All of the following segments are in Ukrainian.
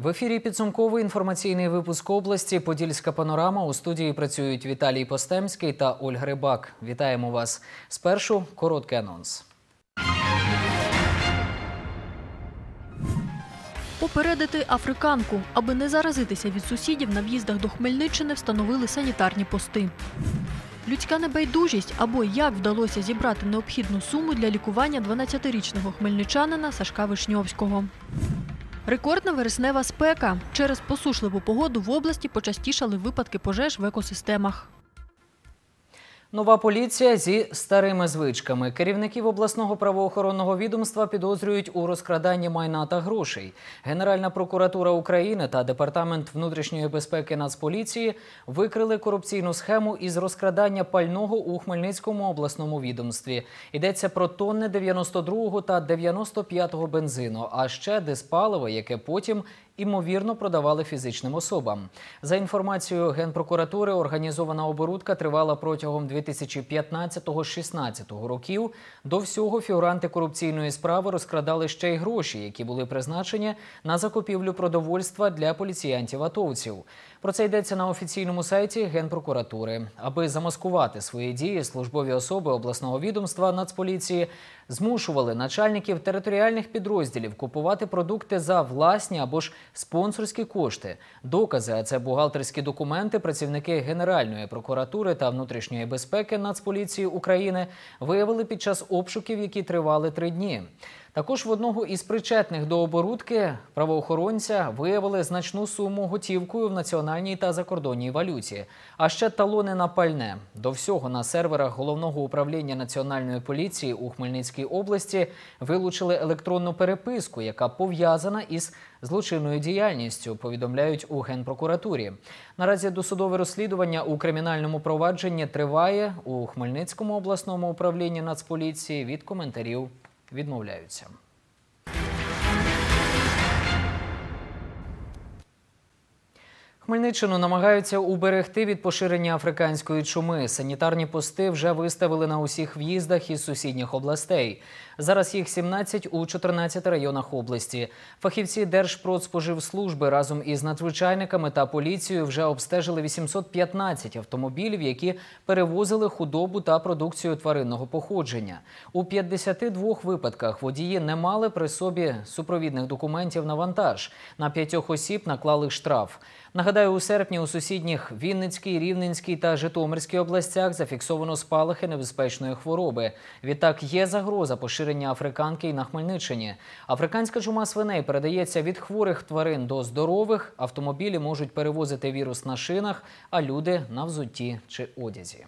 В ефірі підсумковий інформаційний випуск області «Подільська панорама». У студії працюють Віталій Постемський та Ольга Рибак. Вітаємо вас. Спершу короткий анонс. Попередити африканку. Аби не заразитися від сусідів, на в'їздах до Хмельниччини встановили санітарні пости. Людська небайдужість або як вдалося зібрати необхідну суму для лікування 12-річного хмельничанина Сашка Вишньовського. Рекордна вереснева спека. Через посушливу погоду в області почастішали випадки пожеж в екосистемах. Нова поліція зі старими звичками. Керівників обласного правоохоронного відомства підозрюють у розкраданні майна та грошей. Генеральна прокуратура України та Департамент внутрішньої безпеки Нацполіції викрили корупційну схему із розкрадання пального у Хмельницькому обласному відомстві. Йдеться про тонни 92-го та 95-го бензину, а ще диспаливо, яке потім імовірно продавали фізичним особам. За інформацією Генпрокуратури, організована оборудка тривала протягом 2015-16 років. До всього фігуранти корупційної справи розкрадали ще й гроші, які були призначені на закупівлю продовольства для поліціянтів-атовців. Про це йдеться на офіційному сайті Генпрокуратури. Аби замаскувати свої дії, службові особи обласного відомства Нацполіції змушували начальників територіальних підрозділів купувати продукти за власні або ж спонсорські кошти. Докази, а це бухгалтерські документи, працівники Генеральної прокуратури та внутрішньої безпеки Нацполіції України виявили під час обшуків, які тривали 3 дні. Також в одного із причетних до оборудки правоохоронця виявили значну суму готівкою в національній та закордонній валюті, а ще талони на пальне. До всього на серверах Головного управління Національної поліції у Хмельницькій області вилучили електронну переписку, яка пов'язана із злочинною діяльністю, повідомляють у Генпрокуратурі. Наразі досудове розслідування у кримінальному провадженні триває. У Хмельницькому обласному управлінні Нацполіції від коментарів відмовляються. Хмельниччину намагаються уберегти від поширення африканської чуми. Санітарні пости вже виставили на усіх в'їздах із сусідніх областей. Зараз їх 17 у 14 районах області. Фахівці Держпродспоживслужби разом із надзвичайниками та поліцією вже обстежили 815 автомобілів, які перевозили худобу та продукцію тваринного походження. У 52 випадках водії не мали при собі супровідних документів на вантаж. На 5 осіб наклали штраф. Нагадаю, у серпні у сусідніх Вінницькій, Рівненській та Житомирській областях зафіксовано спалахи небезпечної хвороби. Відтак є загроза поширення африканки й на Хмельниччині. Африканська чума свиней передається від хворих тварин до здорових. Автомобілі можуть перевозити вірус на шинах, а люди – на взутті чи одязі.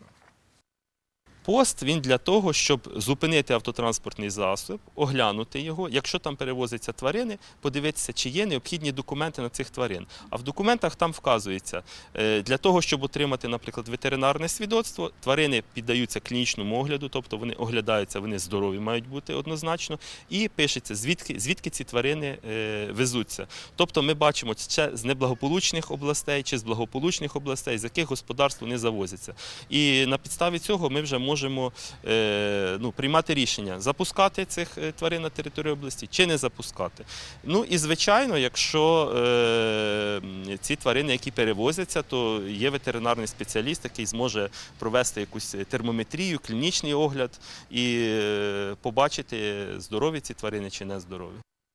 Пост, він для того, щоб зупинити автотранспортний засіб, оглянути його, якщо там перевозяться тварини, подивитися, чи є необхідні документи на цих тварин. А в документах там вказується, для того, щоб отримати, наприклад, ветеринарне свідоцтво, тварини піддаються клінічному огляду, тобто вони оглядаються, вони здорові мають бути однозначно, і пишеться, звідки ці тварини везуться. Тобто ми бачимо, чи з неблагополучних областей, чи з благополучних областей, з яких господарств вони завозяться. І на підставі цього ми вже можемо приймати рішення, запускати цих тварин на територію області чи не запускати. Ну і, звичайно, якщо ці тварини, які перевозяться, то є ветеринарний спеціаліст, який зможе провести якусь термометрію, клінічний огляд і побачити, здорові ці тварини чи не здорові.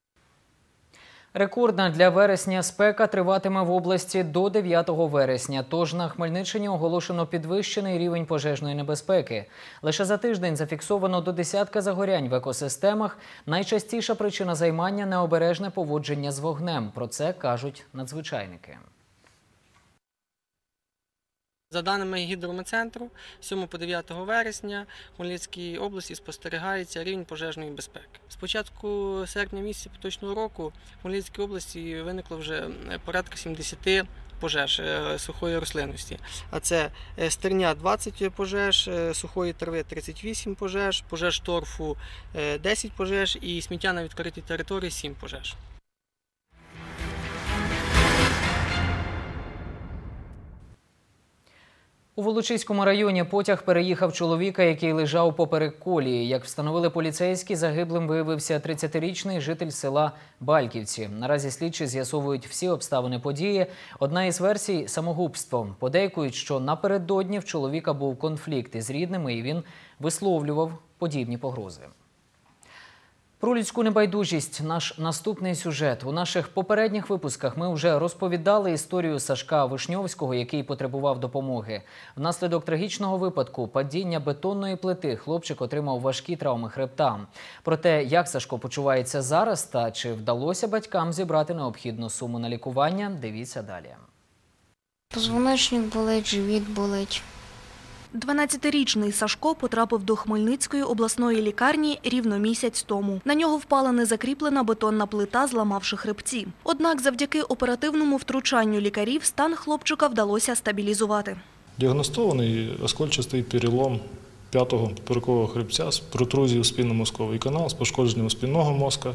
Рекордна для вересня спека триватиме в області до 9 вересня, тож на Хмельниччині оголошено підвищений рівень пожежної небезпеки. Лише за тиждень зафіксовано до десятка загорянь в екосистемах. Найчастіша причина займання – необережне поводження з вогнем. Про це кажуть надзвичайники. За даними гідрометцентру, з 7 по 9 вересня в Хмельницькій області спостерігається рівень пожежної безпеки. З початку серпня місяця поточного року в Хмельницькій області виникло вже порядка 70 пожеж сухої рослинності. А це стерня – 20 пожеж, сухої трави – 38 пожеж, пожеж торфу – 10 пожеж і сміття на відкритій території – 7 пожеж. У Волочиському районі потяг переїхав чоловіка, який лежав поперек колії. Як встановили поліцейські, загиблим виявився 30-річний житель села Бальківці. Наразі слідчі з'ясовують всі обставини події. Одна із версій – самогубство. Подейкують, що напередодні в чоловіка був конфлікт із рідними і він висловлював подібні погрози. Про людську небайдужість – наш наступний сюжет. У наших попередніх випусках ми вже розповідали історію Сашка Вишньовського, який потребував допомоги. Внаслідок трагічного випадку – падіння бетонної плити – хлопчик отримав важкі травми хребта. Про те, як Сашко почувається зараз та чи вдалося батькам зібрати необхідну суму на лікування – дивіться далі. Позвоночник болить, живіт болить. 12-річний Сашко потрапив до Хмельницької обласної лікарні рівно місяць тому. На нього впала незакріплена бетонна плита, зламавши хребці. Однак завдяки оперативному втручанню лікарів стан хлопчика вдалося стабілізувати. Діагностований оскольчастий перелом п'ятого поперекового хребця з протрузією в спинномозковий канал, з пошкодженням спинного мозка,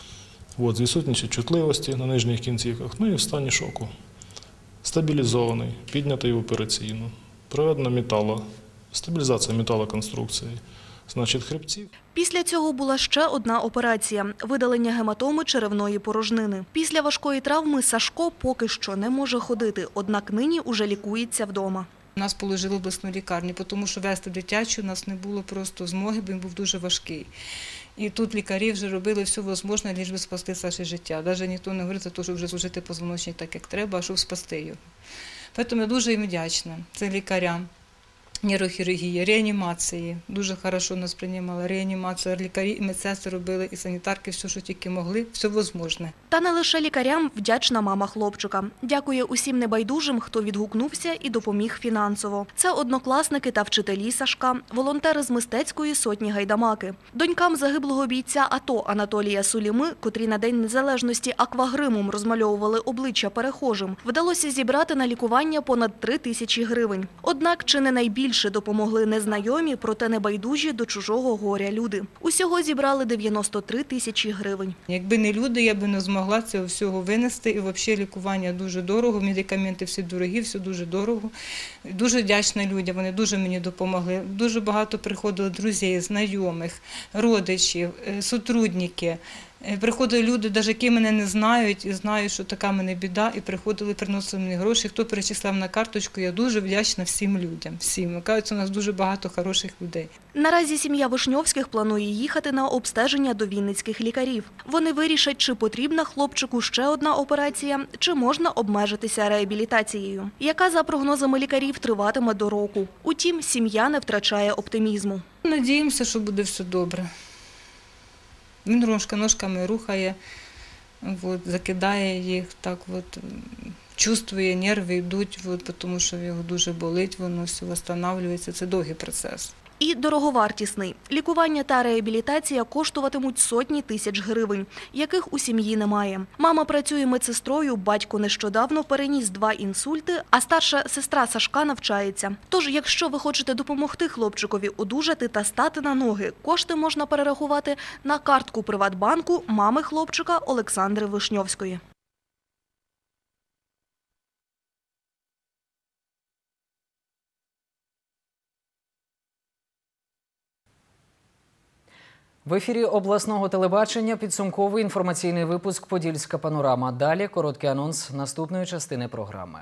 з відсутністю чутливості на нижніх кінцівках, і в стані шоку. Стабілізований, піднятий в операційну. Проведена стабілізація металоконструкції, хребців. Після цього була ще одна операція – видалення гематоми черевної порожнини. Після важкої травми Сашко поки що не може ходити, однак нині уже лікується вдома. Нас положили в обласну лікарню, тому що вести дитячу у нас не було просто змоги, бо він був дуже важкий. І тут лікарі вже робили все можливе, лише би спасти Саше життя. Навіть ніхто не говорить за те, що вже зложити позвоночник так, як треба, а щоб спасти його. Тому я дуже їм вдячна. Це лікарям, нейрохірургії, реанімації. Дуже добре нас приймали. Реанімацію, лікарі і медсестри робили, і санітарки, все, що тільки могли, все можливе. Та не лише лікарям вдячна мама хлопчика. Дякує усім небайдужим, хто відгукнувся і допоміг фінансово. Це однокласники та вчителі Сашка, волонтери з мистецької сотні «Гайдамаки». Донькам загиблого бійця АТО Анатолія Суліми, котрі на День Незалежності аквагримом розмальовували обличчя перехожим, вдалося зібрати на лікування понад 3 тисячі гривень. Однак чи не найбільше допомогли незнайомі, проте небайдужі до чужого горя люди. Усього зібрали 93 тисячі гривень. Якби не люди, я б не змогла цього всього винести. І взагалі лікування дуже дорого, медикаменти всі дорогі, все дуже дорого. Дуже вдячна людям, вони дуже мені допомогли. Дуже багато приходило друзів, знайомих, родичів, сотрудники. Приходили люди, навіть які мене не знають, і знають, що така в мене біда, і приходили, приносили мені гроші. Хто перечисляв на карточку, я дуже вдячна всім людям. Всім. Кажуть, у нас дуже багато хороших людей. Наразі сім'я Вишньовських планує їхати на обстеження до вінницьких лікарів. Вони вирішать, чи потрібна хлопчику ще одна операція, чи можна обмежитися реабілітацією, яка, за прогнозами лікарів, триватиме до року. Утім, сім'я не втрачає оптимізму. Надіємося, що буде все добре. Він ножками рухає, закидає їх, чувствує, нерви йдуть, тому що його дуже болить, воно все відновлюється. Це довгий процес. І дороговартісний. Лікування та реабілітація коштуватимуть сотні тисяч гривень, яких у сім'ї немає. Мама працює медсестрою, батько нещодавно переніс 2 інсульти, а старша сестра Сашка навчається. Тож, якщо ви хочете допомогти хлопчикові одужати та стати на ноги, кошти можна перерахувати на картку Приватбанку мами хлопчика Олександри Вишньовської. В ефірі обласного телебачення підсумковий інформаційний випуск «Подільська панорама». Далі короткий анонс наступної частини програми.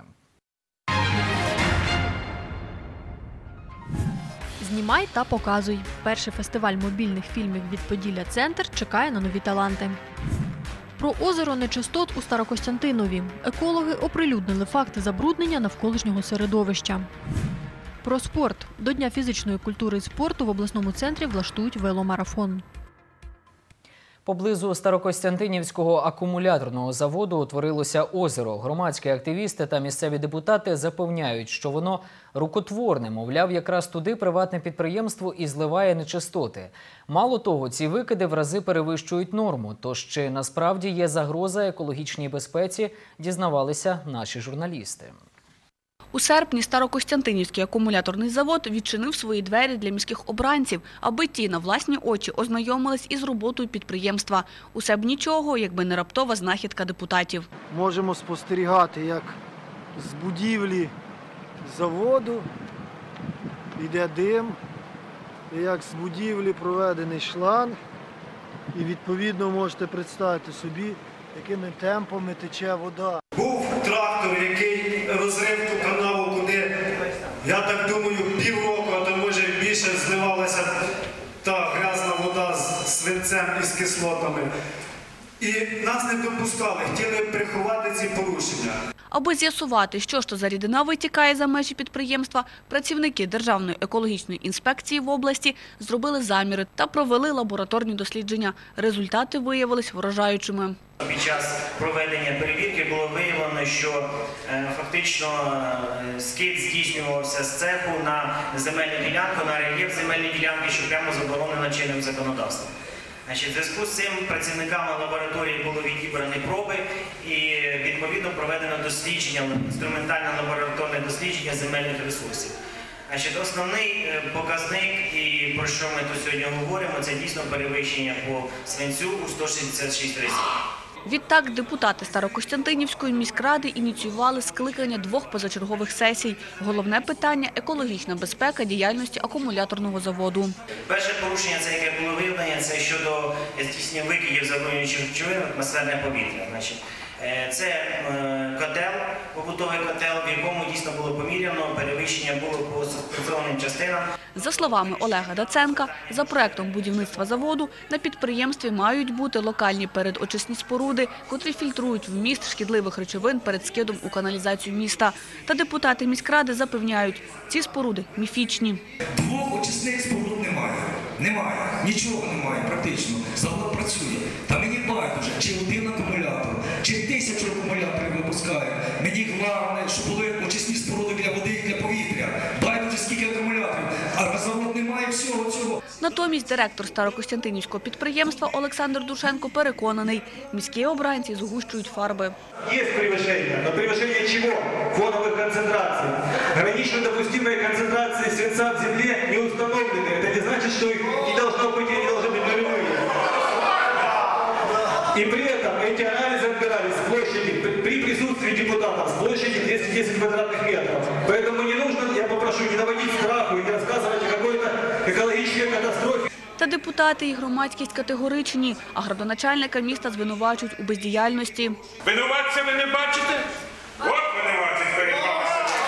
Знімай та показуй. Перший фестиваль мобільних фільмів від Поділля-Центр чекає на нові таланти. Про озеро нечистот у Старокостянтинові. Екологи оприлюднили факти забруднення навколишнього середовища. Про спорт. До Дня фізичної культури і спорту в обласному центрі влаштують веломарафон. Поблизу Старокостянтинівського акумуляторного заводу утворилося озеро. Громадські активісти та місцеві депутати запевняють, що воно рукотворне. Мовляв, якраз туди приватне підприємство і зливає нечистоти. Мало того, ці викиди в рази перевищують норму. Тож чи насправді є загроза екологічній безпеці, дізнавалися наші журналісти. У серпні Старокостянтинівський акумуляторний завод відчинив свої двері для міських обранців, аби ті на власні очі ознайомились із роботою підприємства. Усе б нічого, якби не раптова знахідка депутатів. Можемо спостерігати, як з будівлі заводу йде дим, і як з будівлі проведений шланг, і відповідно можете представити собі, якими темпами тече вода. Був трактор, який розрив ту канаву, куди, я так думаю, півроку, а то може більше зливалася та грязна вода з свинцем і з кислотами. І нас не допускали, хотіли приховати ці порушення. Аби з'ясувати, що ж то за рідина витікає за межі підприємства, працівники Державної екологічної інспекції в області зробили заміри та провели лабораторні дослідження. Результати виявились вражаючими. Під час проведення перевірки було виявлено, що фактично скид здійснювався з цеху на земельну ділянку, на рельєф земельної ділянки, що прямо заборонено чинним законодавством. В зв'язку з цим працівниками лабораторії було відібрані проби і відповідно проведено дослідження, інструментальне лабораторне дослідження земельних ресурсів. Основний показник, і про що ми тут сьогодні говоримо, це дійсно перевищення по свинцю у 166 разів. Відтак, депутати Старокостянтинівської міськради ініціювали скликання 2 позачергових сесій. Головне питання – екологічна безпека діяльності акумуляторного заводу. Перше порушення, це яке було виявлення, це щодо здійснення викидів забруднюючих речовин в атмосферне повітря. Це котел, побутовий котел, в якому дійсно було поміряно, перевищення було по специфічним частинам. За словами Олега Даценка, за проектом будівництва заводу на підприємстві мають бути локальні передочисні споруди, котрі фільтрують вміст шкідливих речовин перед скидом у каналізацію міста. Та депутати міськради запевняють, ці споруди міфічні. 2 очисних споруд немає. Немає. Нічого немає практично. Завод працює. Та мені байдуже, чи 1 акумулятор, чи 1000 акумуляторів випускають. Мені головне, щоб були очисні споруди для води і для повітря. Байдуже, скільки акумуляторів. А завод немає всього цього. Натомість директор Старокостянтинівського підприємства Олександр Душенко переконаний, міські обранці згущують фарби. Є перевищення, але перевищення чого? Фонових концентрацій. Гранично допустимої концентрації свинця в землі не установлені. Це не значить, що їх не должно бути, не должны бути нулевые. И при этом эти анализы отбирались с площади, при присутствии депутатов, с площади 210 квадратных метров. Поэтому не нужно, я попрошу, не наводить страху и не рассказывать о какой-то экологической катастрофе. Та депутати і громадськість категоричні, а градоначальника міста звинувачують у бездіяльності. Винуватця ви не бачите? От винуватець перед вами сидить.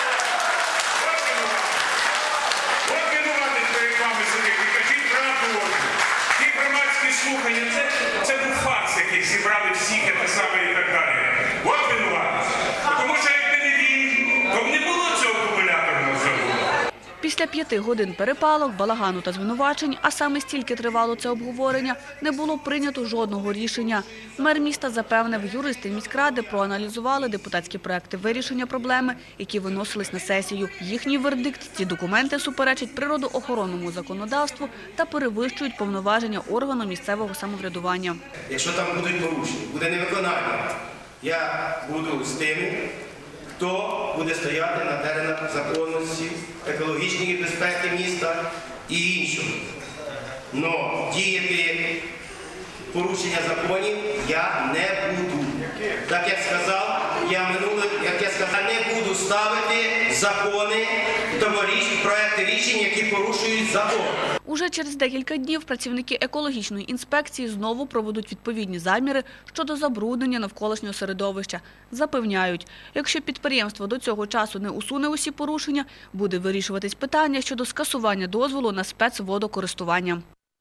От винуватець перед вами сидить. І кажіть правду очі. Ті громадські слухання, це був фарс, який зібрали всіх, те саме і так далі. От винуватець. Тому що якби не він, то б не було цього акумуляторного заводу. Після 5 годин перепалок, балагану та звинувачень, а саме стільки тривало це обговорення, не було прийнято жодного рішення. Мер міста запевнив, юристи міськради проаналізували депутатські проекти вирішення проблеми, які виносились на сесію. Їхній вердикт – ці документи суперечать природоохоронному законодавству та перевищують повноваження органу місцевого самоврядування. Якщо там будуть порушення, буде невиконання, я буду з тими, хто буде стояти на теренах законності, екологічної безпеки міста і іншого. Но діяти порушення законів я не буду. Так як сказав, не буду ставити закони, проекти рішень, які порушують закон. Уже через декілька днів працівники екологічної інспекції знову проведуть відповідні заміри щодо забруднення навколишнього середовища. Запевняють, якщо підприємство до цього часу не усуне усі порушення, буде вирішуватись питання щодо скасування дозволу на спецводокористування.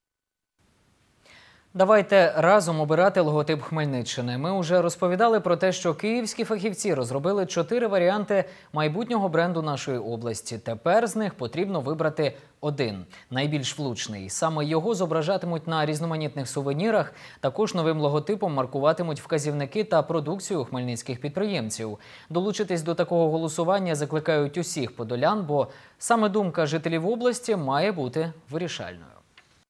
Давайте разом обирати логотип Хмельниччини. Ми вже розповідали про те, що київські фахівці розробили 4 варіанти майбутнього бренду нашої області. Тепер з них потрібно вибрати один, найбільш влучний. Саме його зображатимуть на різноманітних сувенірах. Також новим логотипом маркуватимуть вказівники та продукцію хмельницьких підприємців. Долучитись до такого голосування закликають усіх подолян, бо саме думка жителів області має бути вирішальною.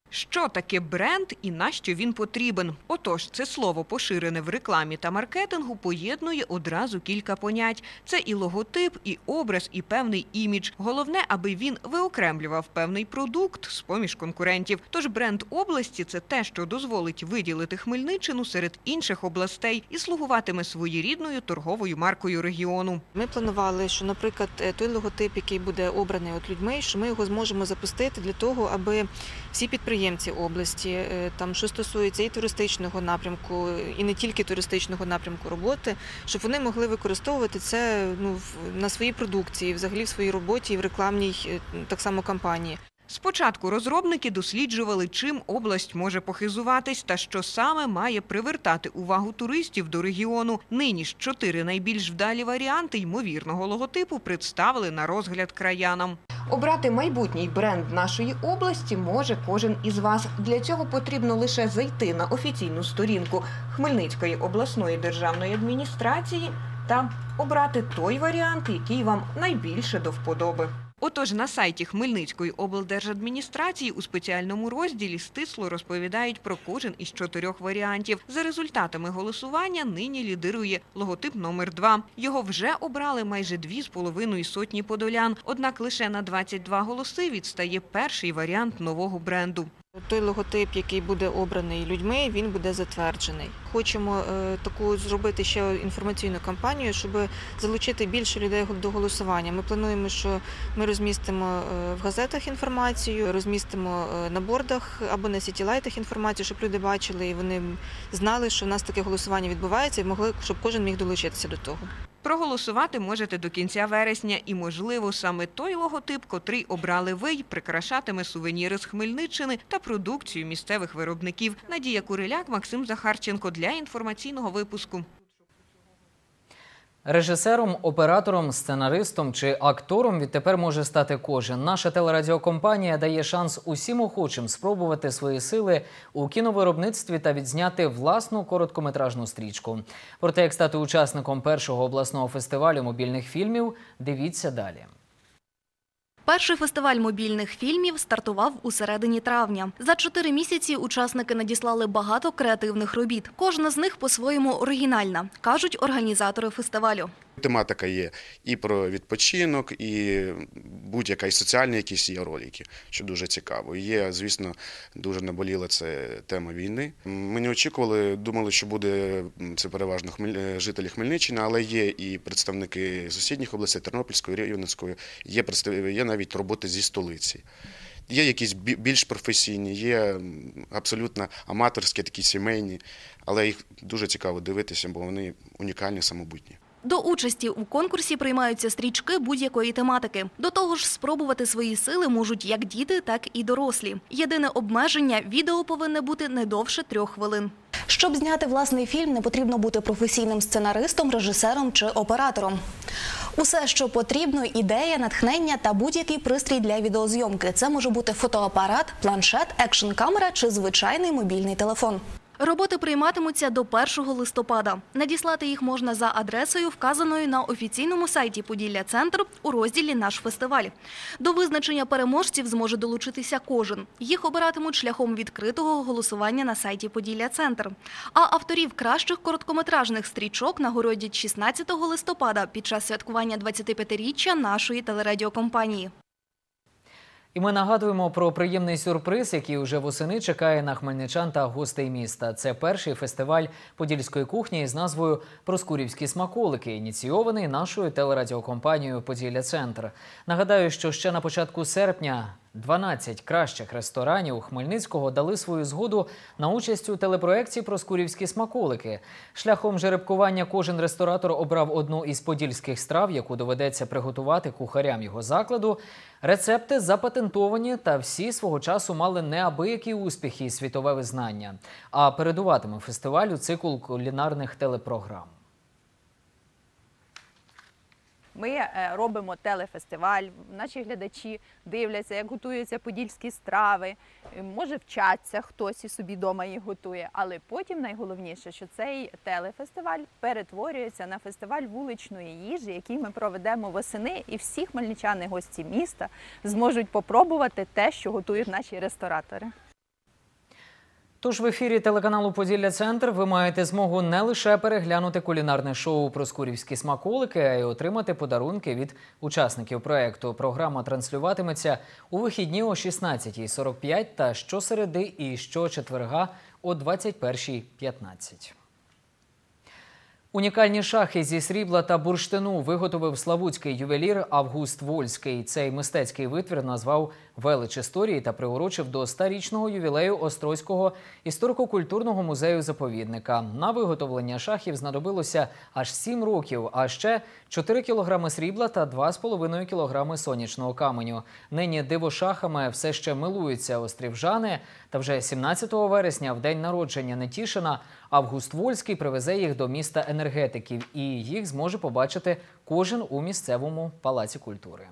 Що таке бренд і нащо він потрібен? Отож, це слово, поширене в рекламі та маркетингу, поєднує одразу кілька понять. Це і логотип, і образ, і певний імідж. Головне, аби він виокремлював певний продукт з-поміж конкурентів. Тож бренд області – це те, що дозволить виділити Хмельниччину серед інших областей і слугуватиме своєрідною торговою маркою регіону. Ми планували, що, наприклад, той логотип, який буде обраний людьми, що ми його зможемо запустити для того, аби всі підприємці області, там, що стосується і туристичного напрямку, і не тільки туристичного напрямку роботи, щоб вони могли використовувати це на своїй продукції, взагалі в своїй роботі і в рекламній так само кампанії. Спочатку розробники досліджували, чим область може похизуватись та що саме має привертати увагу туристів до регіону. Нині ж 4 найбільш вдалі варіанти ймовірного логотипу представили на розгляд краянам. Обрати майбутній бренд нашої області може кожен із вас. Для цього потрібно лише зайти на офіційну сторінку Хмельницької обласної державної адміністрації та обрати той варіант, який вам найбільше до вподоби. Отож, на сайті Хмельницької облдержадміністрації у спеціальному розділі стисло розповідають про кожен із 4 варіантів. За результатами голосування нині лідирує логотип номер 2. Його вже обрали майже 2,5 сотні подолян, однак лише на 22 голоси відстає перший варіант нового бренду. Той логотип, який буде обраний людьми, він буде затверджений. Хочемо таку зробити ще інформаційну кампанію, щоб залучити більше людей до голосування. Ми плануємо, що ми розмістимо в газетах інформацію, розмістимо на бордах або на сітілайтах інформацію, щоб люди бачили і вони знали, що в нас таке голосування відбувається і могли, щоб кожен міг долучитися до того. Проголосувати можете до кінця вересня і, можливо, саме той логотип, котрий обрали ви, прикрашатиме сувеніри з Хмельниччини та продукцію місцевих виробників. Надія Куриляк, Максим Захарченко для інформаційного випуску. Режисером, оператором, сценаристом чи актором відтепер може стати кожен. Наша телерадіокомпанія дає шанс усім охочим спробувати свої сили у кіновиробництві та відзняти власну короткометражну стрічку. Про те, як стати учасником першого обласного фестивалю мобільних фільмів, дивіться далі. Перший фестиваль мобільних фільмів стартував у середині травня. За 4 місяці учасники надіслали багато креативних робіт. Кожна з них по-своєму оригінальна, кажуть організатори фестивалю. Тематика є і про відпочинок, і будь-яка, і соціальні якісь є ролики, що дуже цікаво. Є, звісно, дуже наболіла це тема війни. Ми не очікували, думали, що буде це переважно жителі Хмельниччини, але є і представники сусідніх областей, Тернопільської, Рівненської, є навіть роботи зі столиці. Є якісь більш професійні, є абсолютно аматорські, такі сімейні, але їх дуже цікаво дивитися, бо вони унікальні, самобутні. До участі у конкурсі приймаються стрічки будь-якої тематики. До того ж, спробувати свої сили можуть як діти, так і дорослі. Єдине обмеження – відео повинне бути не довше 3 хвилин. Щоб зняти власний фільм, не потрібно бути професійним сценаристом, режисером чи оператором. Усе, що потрібно – ідея, натхнення та будь-який пристрій для відеозйомки. Це може бути фотоапарат, планшет, екшн-камера чи звичайний мобільний телефон. Роботи прийматимуться до 1 листопада. Надіслати їх можна за адресою, вказаною на офіційному сайті «Поділля-Центр» у розділі «Наш фестиваль». До визначення переможців зможе долучитися кожен. Їх обиратимуть шляхом відкритого голосування на сайті «Поділля-Центр». А авторів кращих короткометражних стрічок нагородять 16 листопада під час святкування 25-річчя нашої телерадіокомпанії. І ми нагадуємо про приємний сюрприз, який уже восени чекає на хмельничан та гостей міста. Це перший фестиваль подільської кухні з назвою «Проскурівські смаколики», ініційований нашою телерадіокомпанією «Поділля-Центр». Нагадаю, що ще на початку серпня 12 кращих ресторанів Хмельницького дали свою згоду на участь у телепроекті «Проскурівські смаколики». Шляхом жеребкування кожен ресторатор обрав одну із подільських страв, яку доведеться приготувати кухарям його закладу. Рецепти запатентовані та всі свого часу мали неабиякі успіхи і світове визнання. А передуватиме фестивалю цикл кулінарних телепрограм. Ми робимо телефестиваль, наші глядачі дивляться, як готуються подільські страви, може вчаться, хтось і собі вдома їх готує, але потім найголовніше, що цей телефестиваль перетворюється на фестиваль вуличної їжі, який ми проведемо восени, і всі хмельничани, гості міста, зможуть попробувати те, що готують наші ресторатори. Тож в ефірі телеканалу «Поділля-Центр» ви маєте змогу не лише переглянути кулінарне шоу «Проскурівські смаколики», а й отримати подарунки від учасників проєкту. Програма транслюватиметься у вихідні о 16:45 та щосереди і щочетверга о 21:15. Унікальні шахи зі срібла та бурштину виготовив славутський ювелір Август Вольський. Цей мистецький витвір назвав «Велич історії» та приурочив до 100-річного ювілею Острозького історико-культурного музею-заповідника. На виготовлення шахів знадобилося аж 7 років, а ще 4 кілограми срібла та 2,5 кілограми сонячного каменю. Нині дивошахами все ще милуються острівжани. Та вже 17 вересня, в день народження Нетішина, Август Вольський привезе їх до міста енергетиків. І їх зможе побачити кожен у місцевому палаці культури.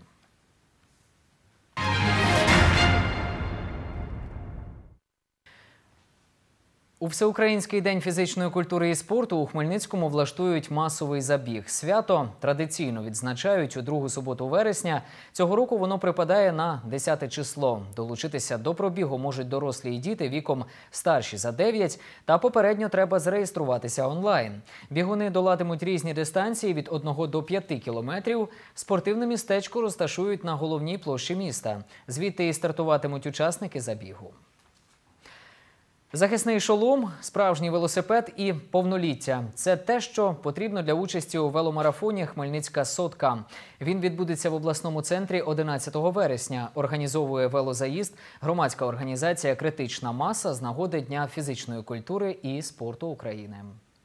У Всеукраїнський день фізичної культури і спорту у Хмельницькому влаштують масовий забіг. Свято традиційно відзначають у другу суботу вересня. Цього року воно припадає на 10 число. Долучитися до пробігу можуть дорослі і діти віком старші за 9, та попередньо треба зареєструватися онлайн. Бігуни долатимуть різні дистанції від 1 до 5 кілометрів. Спортивне містечко розташують на головній площі міста. Звідти і стартуватимуть учасники забігу. Захисний шолом, справжній велосипед і повноліття – це те, що потрібно для участі у веломарафоні «Хмельницька сотка». Він відбудеться в обласному центрі 11 вересня. Організовує велозаїзд громадська організація «Критична маса» з нагоди Дня фізичної культури і спорту України.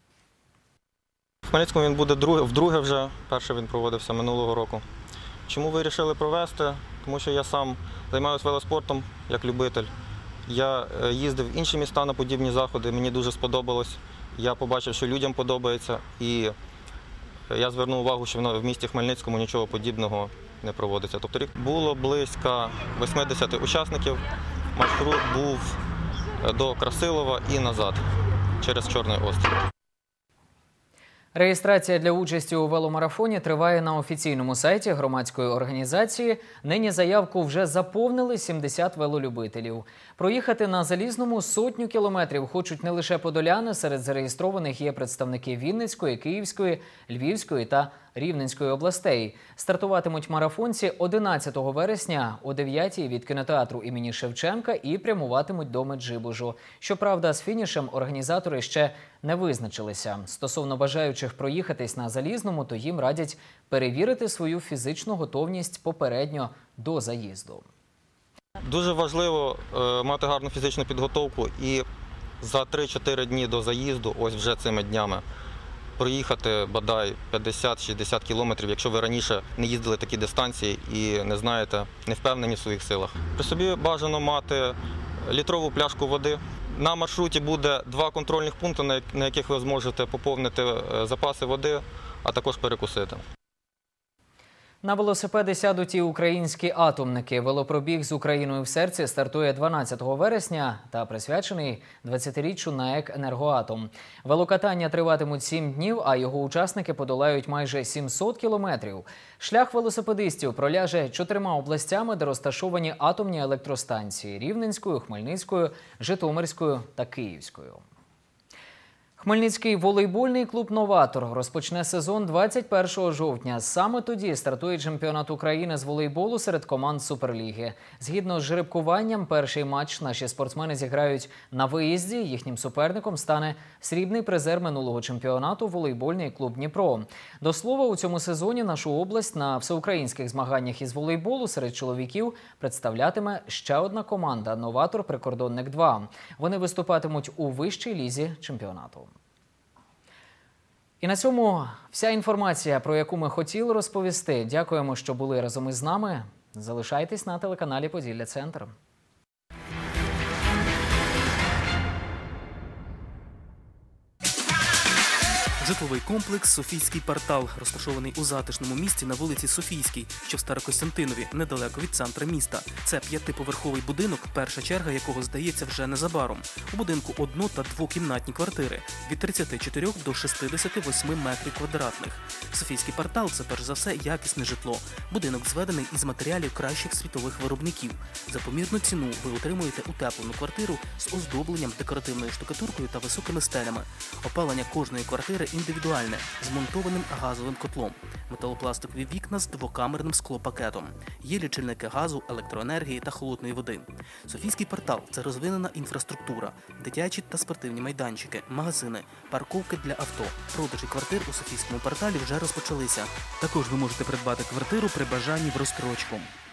В Хмельницькому він буде вдруге вже, перший він проводився минулого року. Чому вирішили провести? Тому що я сам займаюся велоспортом як любитель. Я їздив в інші міста на подібні заходи, мені дуже сподобалось. Я побачив, що людям подобається, і я звернув увагу, що в місті Хмельницькому нічого подібного не проводиться. Тобто рік було близько 80 учасників, маршрут був до Красилова і назад, через Чорний острів. Реєстрація для участі у веломарафоні триває на офіційному сайті громадської організації. Нині заявку вже заповнили 70 велолюбителів. Проїхати на Залізному 100 кілометрів хочуть не лише подоляни, серед зареєстрованих є представники Вінницької, Київської, Львівської та Рівненської областей. Стартуватимуть марафонці 11 вересня о 9-й від кінотеатру імені Шевченка і прямуватимуть до Меджибужу. Щоправда, з фінішем організатори ще не визначилися. Стосовно бажаючих проїхатись на Залізному, то їм радять перевірити свою фізичну готовність попередньо до заїзду. Дуже важливо мати гарну фізичну підготовку і за 3-4 дні до заїзду, ось вже цими днями, проїхати бодай 50-60 кілометрів, якщо ви раніше не їздили такі дистанції і не знаєте, не впевнені в своїх силах. При собі бажано мати літрову пляшку води. На маршруті буде 2 контрольних пункти, на яких ви зможете поповнити запаси води, а також перекусити. На велосипеди сядуть і українські атомники. Велопробіг з Україною в серці стартує 12 вересня та присвячений 20-річчю НАЕК «Енергоатом». Велокатання триватимуть 7 днів, а його учасники подолають майже 700 кілометрів. Шлях велосипедистів проляже 4 областями, де розташовані атомні електростанції – Рівненською, Хмельницькою, Житомирською та Київською. Хмельницький волейбольний клуб «Новатор» розпочне сезон 21 жовтня. Саме тоді стартує чемпіонат України з волейболу серед команд Суперліги. Згідно з жеребкуванням, перший матч наші спортсмени зіграють на виїзді. Їхнім суперником стане срібний призер минулого чемпіонату волейбольний клуб «Дніпро». До слова, у цьому сезоні нашу область на всеукраїнських змаганнях із волейболу серед чоловіків представлятиме ще одна команда – «Новатор Прикордонник-2». Вони виступатимуть у вищій лізі чемпіонату. І на цьому вся інформація, про яку ми хотіли розповісти. Дякуємо, що були разом із нами. Залишайтесь на телеканалі «Поділля-Центр». Житловий комплекс «Софійський квартал» розташований у затишному місці на вулиці Софійській, що в Старокостянтинові, недалеко від центра міста. Це 5-поверховий будинок, перша черга якого здається вже незабаром. У будинку одно- та двокімнатні квартири від 34 до 68 метрів квадратних. «Софійський квартал» – це перш за все якісне житло. Будинок зведений із матеріалів кращих світових виробників. За помірну ціну ви отримуєте утеплену квартиру з оздобленням, декоративною штукатуркою та високими стелями. Опалення кожної квартири індивідуальне, з монтованим газовим котлом. Металопластикові вікна з двокамерним склопакетом. Є лічильники газу, електроенергії та холодної води. «Софійський квартал» – це розвинена інфраструктура, дитячі та спортивні майданчики, магазини, парковки для авто. Продажі квартир у «Софійському кварталі» вже розпочалися. Також ви можете придбати квартиру при бажанні в розстрочку.